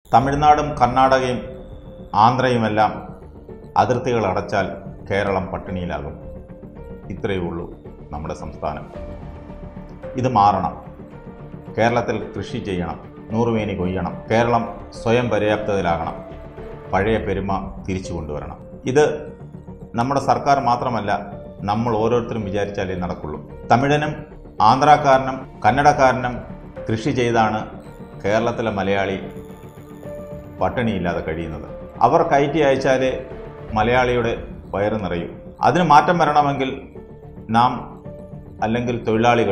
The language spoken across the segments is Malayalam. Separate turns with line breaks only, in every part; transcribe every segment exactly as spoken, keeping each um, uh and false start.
തമിഴ്നാടും കർണാടകയും ആന്ധ്രയുമെല്ലാം അതിർത്തികൾ അടച്ചാൽ കേരളം പട്ടിണിയിലാകും. ഇത്രയേ ഉള്ളൂ നമ്മുടെ സംസ്ഥാനം. ഇത് മാറണം. കേരളത്തിൽ കൃഷി ചെയ്യണം, നൂറുമേനി കൊയ്യണം, കേരളം സ്വയം പര്യാപ്തതയിലാകണം, പഴയ പെരുമ തിരിച്ചു കൊണ്ടുവരണം. ഇത് നമ്മുടെ സർക്കാർ മാത്രമല്ല, നമ്മൾ ഓരോരുത്തരും വിചാരിച്ചാലേ നടക്കുള്ളൂ. തമിഴനും ആന്ധ്രാക്കാരനും കന്നഡക്കാരനും കൃഷി ചെയ്താണ് കേരളത്തിലെ മലയാളി പട്ടിണിയില്ലാതെ കഴിയുന്നത്. അവർ കയറ്റി അയച്ചാലേ മലയാളിയുടെ വയറ് നിറയും. അതിന് മാറ്റം വരണമെങ്കിൽ നാം അല്ലെങ്കിൽ തൊഴിലാളികൾ,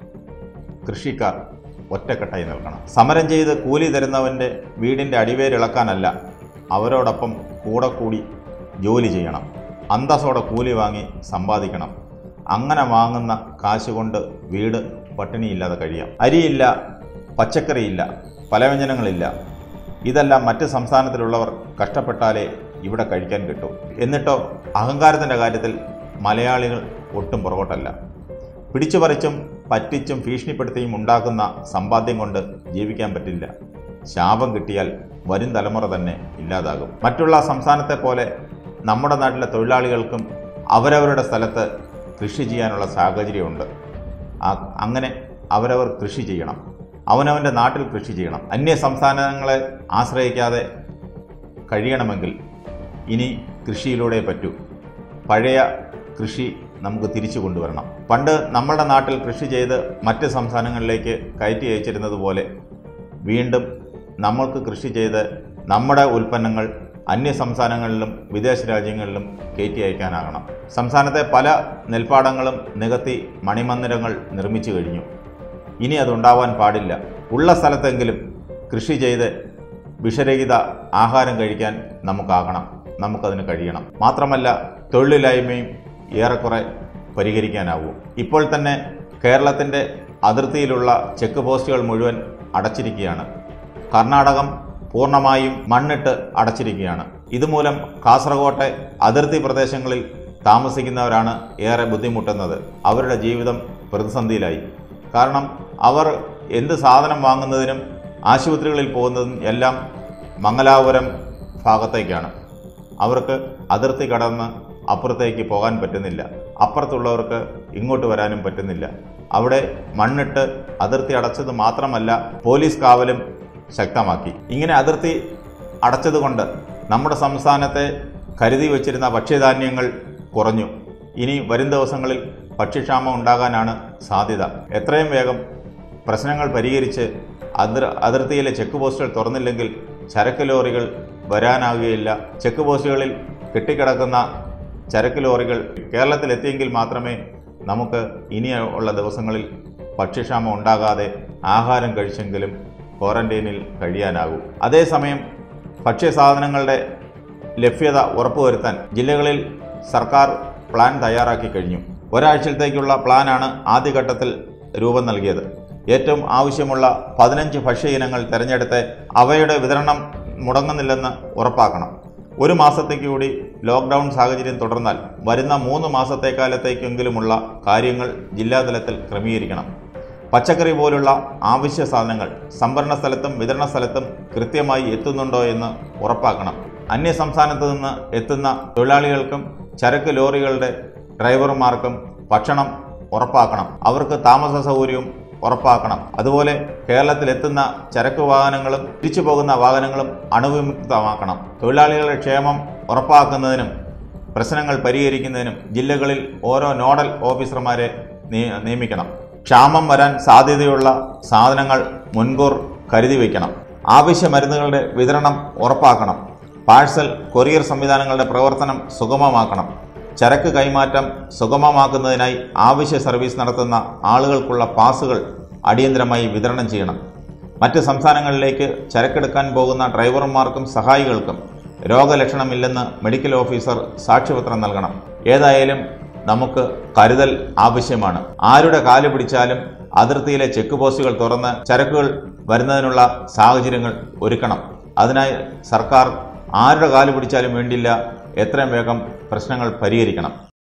കൃഷിക്കാർ ഒറ്റക്കെട്ടായി നിൽക്കണം. സമരം ചെയ്ത് കൂലി തരുന്നവൻ്റെ വീടിൻ്റെ അടിവേരിളക്കാനല്ല, അവരോടൊപ്പം കൂടെ കൂടി ജോലി ചെയ്യണം. അന്തസ്സോടെ കൂലി വാങ്ങി സമ്പാദിക്കണം. അങ്ങനെ വാങ്ങുന്ന കാശ് കൊണ്ട് വീട് പട്ടിണിയില്ലാതെ കഴിയാം. അരിയില്ല, പച്ചക്കറിയില്ല, പലവ്യഞ്ജനങ്ങളില്ല. ഇതെല്ലാം മറ്റ് സംസ്ഥാനത്തിലുള്ളവർ കഷ്ടപ്പെട്ടാലേ ഇവിടെ കഴിക്കാൻ കിട്ടും. എന്നിട്ടോ അഹങ്കാരത്തിൻ്റെ കാര്യത്തിൽ മലയാളികൾ ഒട്ടും പുറകോട്ടല്ല. പിടിച്ചു പറിച്ചും പറ്റിച്ചും ഭീഷണിപ്പെടുത്തിയും ഉണ്ടാക്കുന്ന സമ്പാദ്യം കൊണ്ട് ജീവിക്കാൻ പറ്റില്ല. ശാപം കിട്ടിയാൽ വരും തലമുറ തന്നെ ഇല്ലാതാകും. മറ്റുള്ള സംസ്ഥാനത്തെ പോലെ നമ്മുടെ നാട്ടിലെ തൊഴിലാളികൾക്കും അവരവരുടെ സ്ഥലത്ത് കൃഷി ചെയ്യാനുള്ള സാഹചര്യമുണ്ട്. അങ്ങനെ അവരവർ കൃഷി ചെയ്യണം. അവനവൻ്റെ നാട്ടിൽ കൃഷി ചെയ്യണം. അന്യ സംസ്ഥാനങ്ങളെ ആശ്രയിക്കാതെ കഴിയണമെങ്കിൽ ഇനി കൃഷിയിലൂടെ പറ്റൂ. പഴയ കൃഷി നമുക്ക് തിരിച്ചു കൊണ്ടുവരണം. പണ്ട് നമ്മുടെ നാട്ടിൽ കൃഷി ചെയ്ത് മറ്റ് സംസ്ഥാനങ്ങളിലേക്ക് കയറ്റി അയച്ചിരുന്നത് പോലെ വീണ്ടും നമ്മൾക്ക് കൃഷി ചെയ്ത് നമ്മുടെ ഉൽപ്പന്നങ്ങൾ അന്യ സംസ്ഥാനങ്ങളിലും വിദേശ രാജ്യങ്ങളിലും കയറ്റി അയക്കാനാകണം. സംസ്ഥാനത്തെ പല നെൽപ്പാടങ്ങളും നികത്തി മണിമന്ദിരങ്ങൾ നിർമ്മിച്ചു കഴിഞ്ഞു. ഇനി അതുണ്ടാവാൻ പാടില്ല. ഉള്ള സ്ഥലത്തെങ്കിലും കൃഷി ചെയ്ത് വിഷരഹിത ആഹാരം കഴിക്കാൻ നമുക്കാകണം. നമുക്കതിന് കഴിയണം. മാത്രമല്ല, തൊഴിലില്ലായ്മയും ഏറെക്കുറെ പരിഹരിക്കാനാവൂ. ഇപ്പോൾ തന്നെ കേരളത്തിൻ്റെ അതിർത്തിയിലുള്ള ചെക്ക് പോസ്റ്റുകൾ മുഴുവൻ അടച്ചിരിക്കുകയാണ്. കർണാടകം പൂർണ്ണമായും മണ്ണിട്ട് അടച്ചിരിക്കുകയാണ്. ഇതുമൂലം കാസർഗോട്ടെ അതിർത്തി പ്രദേശങ്ങളിൽ താമസിക്കുന്നവരാണ് ഏറെ ബുദ്ധിമുട്ടുന്നത്. അവരുടെ ജീവിതം പ്രതിസന്ധിയിലായി. കാരണം അവർ എന്ത് സാധനം വാങ്ങുന്നതിനും ആശുപത്രികളിൽ പോകുന്നതും എല്ലാം മംഗലാപുരം ഭാഗത്തേക്കാണ്. അവർക്ക് അതിർത്തി കടന്ന് അപ്പുറത്തേക്ക് പോകാൻ പറ്റുന്നില്ല. അപ്പുറത്തുള്ളവർക്ക് ഇങ്ങോട്ട് വരാനും പറ്റുന്നില്ല. അവിടെ മണ്ണിട്ട് അതിർത്തി അടച്ചത് മാത്രമല്ല, പോലീസ് കാവലും ശക്തമാക്കി. ഇങ്ങനെ അതിർത്തി അടച്ചതുകൊണ്ട് നമ്മുടെ സംസ്ഥാനത്തെ കരുതി വച്ചിരുന്ന ഭക്ഷ്യധാന്യങ്ങൾ കുറഞ്ഞു. ഇനി വരും ദിവസങ്ങളിൽ ഭക്ഷ്യക്ഷാമം ഉണ്ടാകാനാണ് സാധ്യത. എത്രയും വേഗം പ്രശ്നങ്ങൾ പരിഹരിച്ച് അതിർ അതിർത്തിയിലെ ചെക്ക് പോസ്റ്റുകൾ തുറന്നില്ലെങ്കിൽ ചരക്ക് ലോറികൾ വരാനാകുകയില്ല. ചെക്ക് പോസ്റ്റുകളിൽ കെട്ടിക്കിടക്കുന്ന ചരക്ക് ലോറികൾ കേരളത്തിലെത്തിയെങ്കിൽ മാത്രമേ നമുക്ക് ഇനിയുള്ള ദിവസങ്ങളിൽ ഭക്ഷ്യക്ഷാമം ഉണ്ടാകാതെ ആഹാരം കഴിച്ചെങ്കിലും ക്വാറന്റൈനിൽ കഴിയാനാകൂ. അതേസമയം ഭക്ഷ്യസാധനങ്ങളുടെ ലഭ്യത ഉറപ്പുവരുത്താൻ ജില്ലകളിൽ സർക്കാർ പ്ലാൻ തയ്യാറാക്കി കഴിഞ്ഞു. ഒരാഴ്ചത്തേക്കുള്ള പ്ലാനാണ് ആദ്യഘട്ടത്തിൽ രൂപം നൽകിയത്. ഏറ്റവും ആവശ്യമുള്ള പതിനഞ്ച് ഭക്ഷ്യ ഇനങ്ങൾ തിരഞ്ഞെടുത്ത് അവയുടെ വിതരണം മുടങ്ങുന്നില്ലെന്ന് ഉറപ്പാക്കണം. ഒരു മാസത്തേക്ക് കൂടി ലോക്ക്ഡൗൺ സാഹചര്യം തുടർന്നാൽ വരുന്ന മൂന്ന് മാസത്തേക്കാലത്തേക്കെങ്കിലുമുള്ള കാര്യങ്ങൾ ജില്ലാതലത്തിൽ ക്രമീകരിക്കണം. പച്ചക്കറി പോലുള്ള ആവശ്യ സാധനങ്ങൾ സംഭരണ സ്ഥലത്തും വിതരണ സ്ഥലത്തും കൃത്യമായി എത്തുന്നുണ്ടോ എന്ന് ഉറപ്പാക്കണം. അന്യ സംസ്ഥാനത്ത് നിന്ന് എത്തുന്ന തൊഴിലാളികൾക്കും ചരക്ക് ലോറികളുടെ ഡ്രൈവർമാർക്കും ഭക്ഷണം ഉറപ്പാക്കണം. അവർക്ക് താമസ സൗകര്യവും ഉറപ്പാക്കണം. അതുപോലെ കേരളത്തിലെത്തുന്ന ചരക്ക് വാഹനങ്ങളും തിരിച്ചു പോകുന്ന വാഹനങ്ങളും അണുവിമുക്തമാക്കണം. തൊഴിലാളികളുടെ ക്ഷേമം ഉറപ്പാക്കുന്നതിനും പ്രശ്നങ്ങൾ പരിഹരിക്കുന്നതിനും ജില്ലകളിൽ ഓരോ നോഡൽ ഓഫീസർമാരെ നിയമിക്കണം. ക്ഷാമം വരാൻ സാധ്യതയുള്ള സാധനങ്ങൾ മുൻകൂർ കരുതി വയ്ക്കണം. ആവശ്യ മരുന്നുകളുടെ വിതരണം ഉറപ്പാക്കണം. പാഴ്സൽ കൊറിയർ സംവിധാനങ്ങളുടെ പ്രവർത്തനം സുഗമമാക്കണം. ചരക്ക് കൈമാറ്റം സുഗമമാക്കുന്നതിനായി ആവശ്യ സർവീസ് നടത്തുന്ന ആളുകൾക്കുള്ള പാസുകൾ അടിയന്തരമായി വിതരണം ചെയ്യണം. മറ്റ് സംസ്ഥാനങ്ങളിലേക്ക് ചരക്കെടുക്കാൻ പോകുന്ന ഡ്രൈവർമാർക്കും സഹായികൾക്കും രോഗലക്ഷണമില്ലെന്ന് മെഡിക്കൽ ഓഫീസർ സാക്ഷ്യപത്രം നൽകണം. ഏതായാലും നമുക്ക് കരുതൽ ആവശ്യമാണ്. ആരുടെ കാല് പിടിച്ചാലും അതിർത്തിയിലെ ചെക്ക് പോസ്റ്റുകൾ തുറന്ന് ചരക്കുകൾ വരുന്നതിനുള്ള സാഹചര്യങ്ങൾ ഒരുക്കണം. അതിനായി സർക്കാർ ആരുടെ കാല് പിടിച്ചാലും വേണ്ടില്ല, എത്രയും വേഗം പ്രശ്നങ്ങൾ പരിഹരിക്കണം.